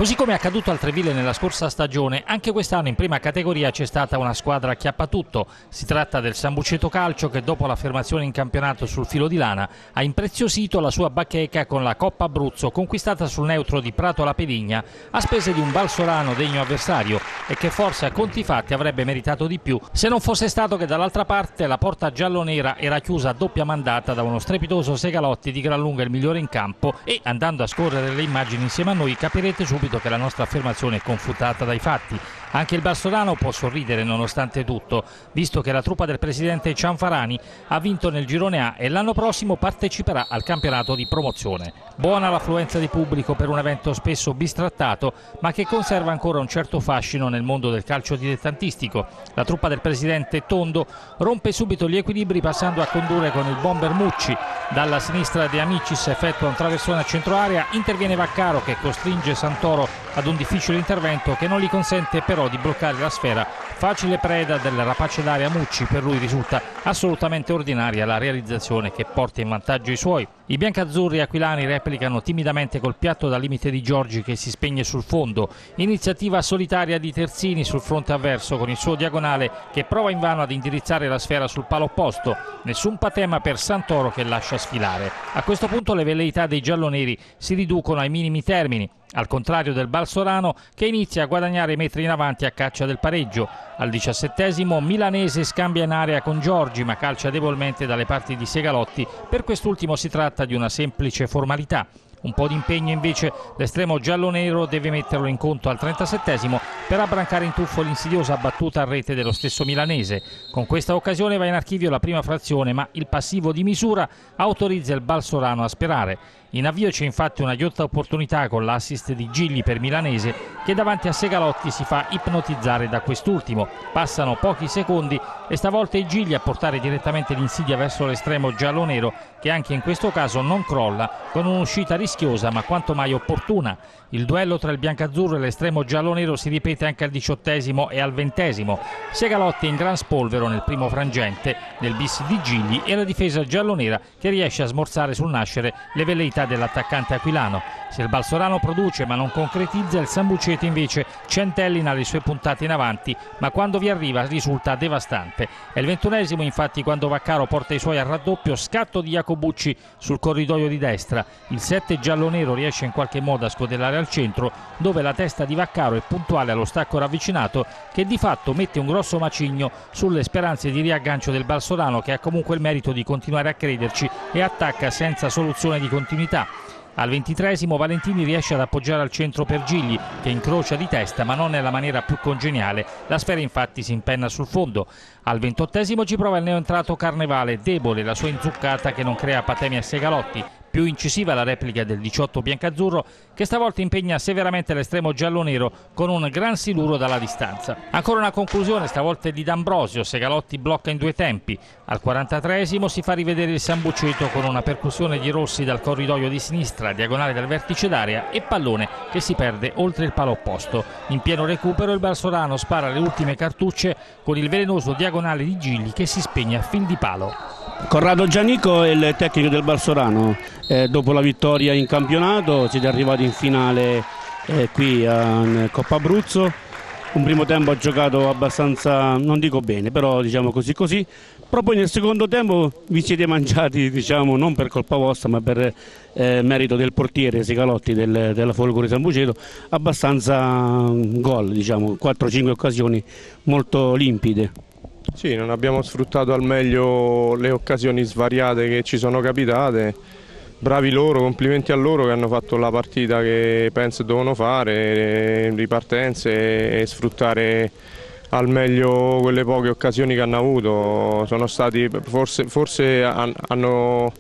Così come è accaduto al Treville nella scorsa stagione, anche quest'anno in prima categoria c'è stata una squadra acchiappatutto. Si tratta del Sambuceto Calcio che dopo l'affermazione in campionato sul filo di lana ha impreziosito la sua bacheca con la Coppa Abruzzo conquistata sul neutro di Prato La Pedigna a spese di un Balsorano degno avversario e che forse a conti fatti avrebbe meritato di più se non fosse stato che dall'altra parte la porta giallonera era chiusa a doppia mandata da uno strepitoso Segalotti di gran lunga il migliore in campo e, andando a scorrere le immagini insieme a noi, capirete subito che la nostra affermazione è confutata dai fatti. Anche il Balsorano può sorridere nonostante tutto, visto che la truppa del presidente Cianfarani ha vinto nel girone A e l'anno prossimo parteciperà al campionato di promozione. Buona l'affluenza di pubblico per un evento spesso bistrattato, ma che conserva ancora un certo fascino nel mondo del calcio dilettantistico. La truppa del presidente Tondo rompe subito gli equilibri passando a condurre con il bomber Mucci. Dalla sinistra De Amicis effettua un traversone a centro area, interviene Vaccaro che costringe Santoro ad un difficile intervento che non gli consente però di bloccare la sfera. Facile preda del rapace d'aria Mucci, per lui risulta assolutamente ordinaria la realizzazione che porta in vantaggio i suoi. I biancazzurri aquilani replicano timidamente col piatto da limite di Giorgi che si spegne sul fondo. Iniziativa solitaria di Terzini sul fronte avverso con il suo diagonale che prova invano ad indirizzare la sfera sul palo opposto. Nessun patema per Santoro che lascia sfilare. A questo punto le velleità dei gialloneri si riducono ai minimi termini, al contrario del Balsorano che inizia a guadagnare metri in avanti a caccia del pareggio. Al 17esimo Milanese scambia in area con Giorgi ma calcia debolmente dalle parti di Segalotti. Per quest'ultimo si tratta di una semplice formalità. Un po' di impegno invece l'estremo giallonero deve metterlo in conto al 37esimo per abbrancare in tuffo l'insidiosa battuta a rete dello stesso milanese. Con questa occasione va in archivio la prima frazione, ma il passivo di misura autorizza il Balsorano a sperare. In avvio c'è infatti una ghiotta opportunità con l'assist di Gigli per Milanese che davanti a Segalotti si fa ipnotizzare da quest'ultimo. Passano pochi secondi e stavolta è Gigli a portare direttamente l'insidia verso l'estremo giallonero che anche in questo caso non crolla con un'uscita rischiosa ma quanto mai opportuna. Il duello tra il biancazzurro e l'estremo giallonero si ripete anche al 18esimo e al 20esimo. Segalotti è in gran spolvero nel primo frangente del bis di Gigli e la difesa giallonera che riesce a smorzare sul nascere le velleità dell'attaccante aquilano. Se il Balsorano produce ma non concretizza, il Sambuceto invece centellina le sue puntate in avanti, ma quando vi arriva risulta devastante. È il 21esimo infatti quando Vaccaro porta i suoi al raddoppio, scatto di Jacobucci sul corridoio di destra. Il 7 giallonero riesce in qualche modo a scodellare al centro, dove la testa di Vaccaro è puntuale allo stacco ravvicinato che di fatto mette un grosso macigno sulle speranze di riaggancio del Balsorano, che ha comunque il merito di continuare a crederci e attacca senza soluzione di continuità. Al 23esimo Valentini riesce ad appoggiare al centro per Gigli che incrocia di testa ma non nella maniera più congeniale, la sfera infatti si impenna sul fondo. Al 28esimo ci prova il neoentrato Carnevale, debole la sua inzuccata che non crea patemi a Segalotti. Più incisiva la replica del 18 biancazzurro che stavolta impegna severamente l'estremo giallonero con un gran siluro dalla distanza. Ancora una conclusione, stavolta è di D'Ambrosio, Segalotti blocca in due tempi. Al 43esimo si fa rivedere il Sambuceto con una percussione di Rossi dal corridoio di sinistra, diagonale del vertice d'area e pallone che si perde oltre il palo opposto. In pieno recupero il Balsorano spara le ultime cartucce con il velenoso diagonale di Gigli che si spegne a fil di palo. Corrado Giannico è il tecnico del Balsorano. Dopo la vittoria in campionato siete arrivati in finale qui a Coppa Abruzzo. Un primo tempo ha giocato abbastanza, non dico bene, però diciamo così così. Però poi nel secondo tempo vi siete mangiati, diciamo, non per colpa vostra ma per merito del portiere Segalotti della Folgore Sambuceto, abbastanza gol, diciamo, 4-5 occasioni molto limpide. Sì, non abbiamo sfruttato al meglio le occasioni svariate che ci sono capitate. Bravi loro, complimenti a loro che hanno fatto la partita che penso dovevano fare, ripartenze e sfruttare al meglio quelle poche occasioni che hanno avuto. Sono stati, forse hanno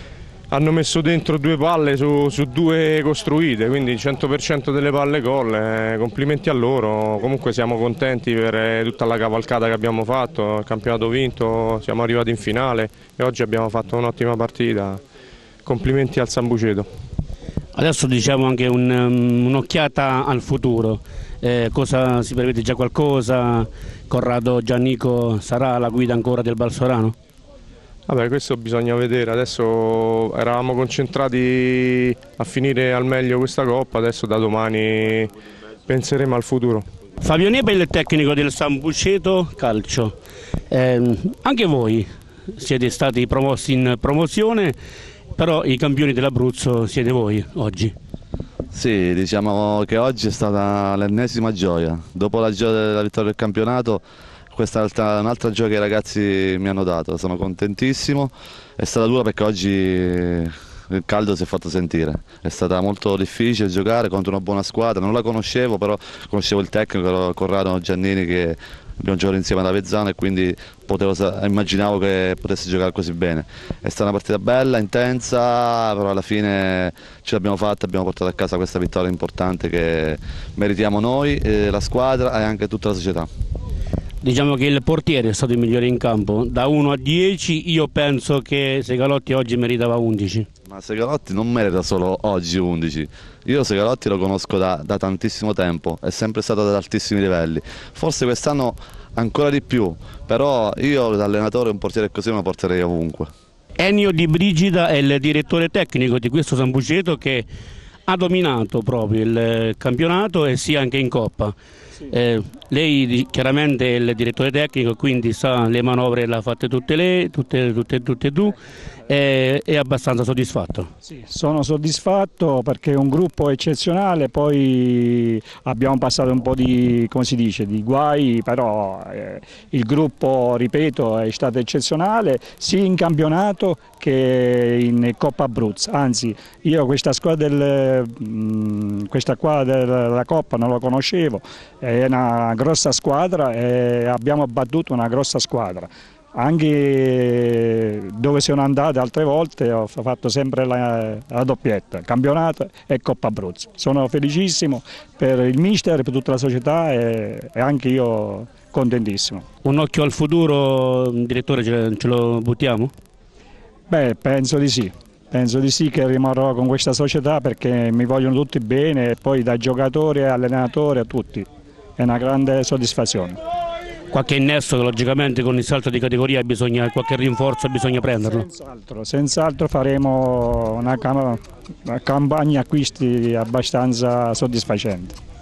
messo dentro due palle su due costruite, quindi il 100% delle palle gol. Complimenti a loro, comunque siamo contenti per tutta la cavalcata che abbiamo fatto, il campionato vinto, siamo arrivati in finale e oggi abbiamo fatto un'ottima partita. Complimenti al Sambuceto. Adesso diciamo anche un'occhiata al futuro. Cosa si prevede già qualcosa? Corrado Giannico sarà la guida ancora del Balsorano? Vabbè, questo bisogna vedere, adesso eravamo concentrati a finire al meglio questa Coppa, adesso da domani penseremo al futuro. Fabio Nebel è il tecnico del San Busceto Calcio, anche voi siete stati promossi in promozione, però i campioni dell'Abruzzo siete voi oggi. Sì, diciamo che oggi è stata l'ennesima gioia, dopo la gioia della vittoria del campionato. Questa è un'altra gioia che i ragazzi mi hanno dato, sono contentissimo, è stata dura perché oggi il caldo si è fatto sentire, è stata molto difficile giocare contro una buona squadra, non la conoscevo, però conoscevo il tecnico Corrado Giannini che abbiamo giocato insieme ad Avezzano e quindi immaginavo che potesse giocare così bene. È stata una partita bella, intensa, però alla fine ce l'abbiamo fatta, abbiamo portato a casa questa vittoria importante che meritiamo noi, la squadra e anche tutta la società. Diciamo che il portiere è stato il migliore in campo, da 1 a 10 io penso che Segalotti oggi meritava 11. Ma Segalotti non merita solo oggi 11, io Segalotti lo conosco da tantissimo tempo, è sempre stato ad altissimi livelli, forse quest'anno ancora di più, però io da allenatore un portiere così me lo porterei ovunque. Ennio Di Brigida è il direttore tecnico di questo San Busceto che ha dominato proprio il campionato e sia anche in Coppa. Lei chiaramente è il direttore tecnico, quindi sa le manovre le ha fatte tutte lei, tutte tu, è abbastanza soddisfatto? Sì, sono soddisfatto perché è un gruppo eccezionale, poi abbiamo passato un po' di, come si dice, di guai, però il gruppo, ripeto, è stato eccezionale sia in campionato che in Coppa Abruzzo, anzi io questa squadra della Coppa non la conoscevo, è una grossa squadra e abbiamo battuto una grossa squadra. Anche dove sono andato altre volte ho fatto sempre la doppietta, campionato e Coppa Abruzzo. Sono felicissimo per il mister, per tutta la società e anche io contentissimo. Un occhio al futuro, direttore, ce lo buttiamo? Beh, penso di sì che rimarrò con questa società perché mi vogliono tutti bene e poi da giocatore, allenatore a tutti. È una grande soddisfazione. Qualche innesto logicamente con il salto di categoria qualche rinforzo bisogna prenderlo? Senz'altro faremo una campagna acquisti abbastanza soddisfacente.